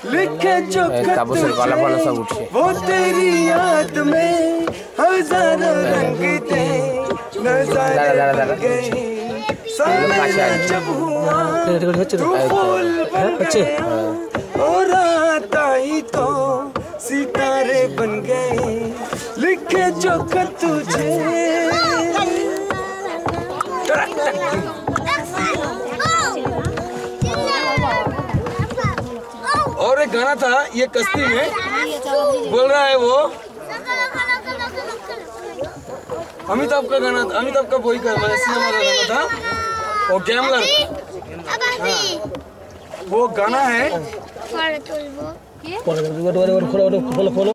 लिखे जो वो तेरी याद में हजारों रंग थे नजारे बन गए सामने जब हुआ तू फूल बन गया और आता ही तो सितारे बन गए लिखे जो तुझे। और एक गाना था ये कश्ती में बोल रहा है वो अमिताभ का गाना, अमिताभ का वही का सिनेमा का गाना था वो गैमलर। वो गाना है